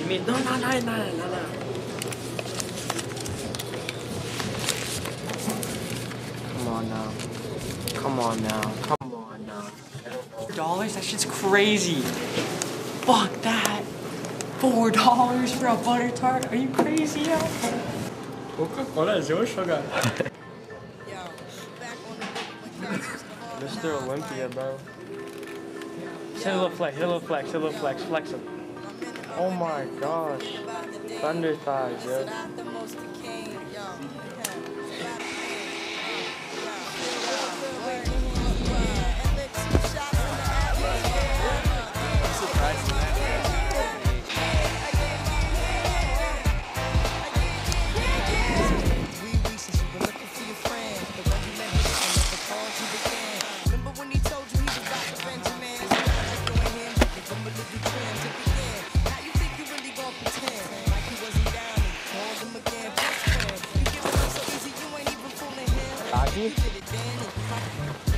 You mean no. Come on now. Come on now. Come on now. $4? That shit's crazy. Fuck that. $4 for a butter tart? Are you crazy, yo? Coca-Cola is your sugar. Mr. Olympia, bro. Hit a little flex, flex him. Oh my gosh. Thunder thighs, yo. Cocky?